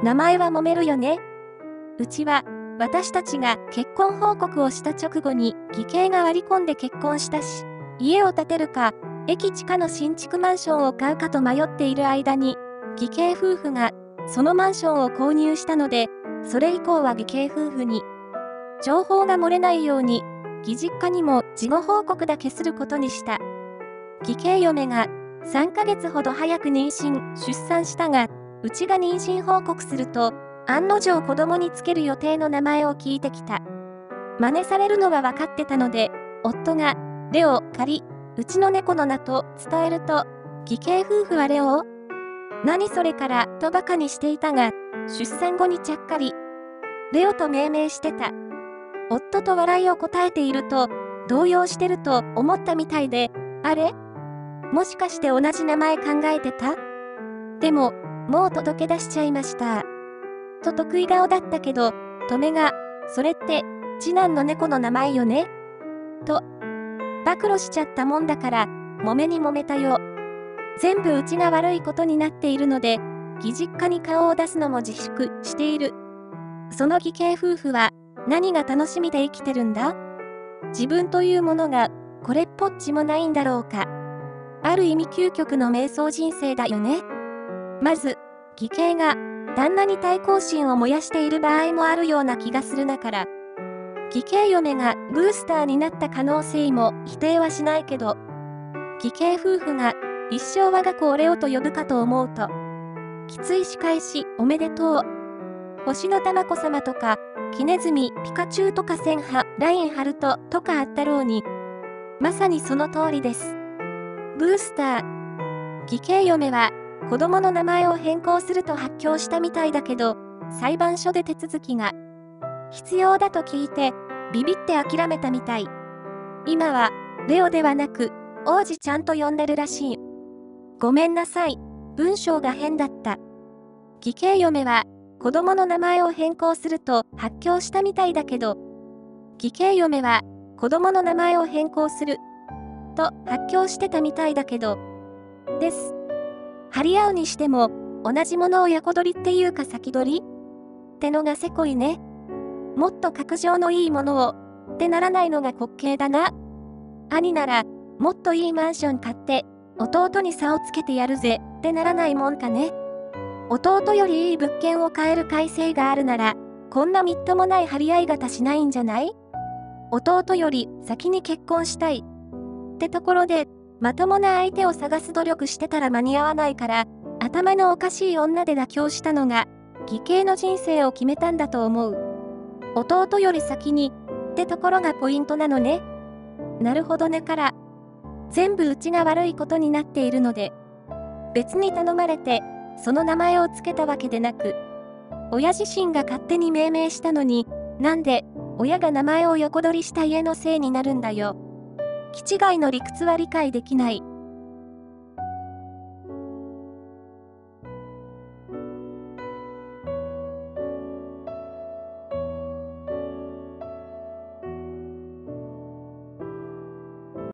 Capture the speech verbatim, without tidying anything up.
名前は揉めるよね。うちは、私たちが結婚報告をした直後に義兄が割り込んで結婚したし、家を建てるか、駅地下の新築マンションを買うかと迷っている間に、義兄夫婦がそのマンションを購入したので、それ以降は義兄夫婦に情報が漏れないように、義実家にも事後報告だけすることにした。義兄嫁がさんかげつほど早く妊娠、出産したが、うちが妊娠報告すると、案の定子供につける予定の名前を聞いてきた。真似されるのは分かってたので、夫が、レオ、仮、うちの猫の名と伝えると、義兄夫婦はレオ？何それからとバカにしていたが、出産後にちゃっかり、レオと命名してた。夫と笑いをこたえていると、動揺してると思ったみたいで、あれ？もしかして同じ名前考えてた？でも、もう届け出しちゃいました。と得意顔だったけど、とめが、それって、次男の猫の名前よね？と、暴露しちゃったもんだから、揉めに揉めたよ。全部うちが悪いことになっているので、義実家に顔を出すのも自粛している。その義兄夫婦は、何が楽しみで生きてるんだ？自分というものが、これっぽっちもないんだろうか。ある意味究極の瞑想人生だよね。まず、義兄が、旦那に対抗心を燃やしている場合もあるような気がするなから。義兄嫁がブースターになった可能性も否定はしないけど、義兄夫婦が一生我が子をレオと呼ぶかと思うと、きつい仕返しおめでとう。星の玉子様とか、キネズミ、ピカチュウとか千葉、ラインハルトとかあったろうに。まさにその通りです。ブースター。義兄嫁は、子供の名前を変更すると発表したみたいだけど、裁判所で手続きが必要だと聞いて、ビビって諦めたみたい。今は、レオではなく、王子ちゃんと呼んでるらしい。ごめんなさい、文章が変だった。義兄嫁は、子供の名前を変更すると発表したみたいだけど、義兄嫁は、子供の名前を変更する、と発表してたみたいだけど、です。張り合うにしても、同じものを横取りっていうか先取りってのがせこいね。もっと格上のいいものを、ってならないのが滑稽だな。兄なら、もっといいマンション買って、弟に差をつけてやるぜ、ってならないもんかね。弟よりいい物件を買える改正があるなら、こんなみっともない張り合い方しないんじゃない？弟より先に結婚したい。ってところで、まともな相手を探す努力してたら間に合わないから、頭のおかしい女で妥協したのが、義兄の人生を決めたんだと思う。弟より先に、ってところがポイントなのね。なるほどねから。全部うちが悪いことになっているので、別に頼まれて、その名前を付けたわけでなく、親自身が勝手に命名したのに、なんで、親が名前を横取りした家のせいになるんだよ。気違いの理屈は理解できない。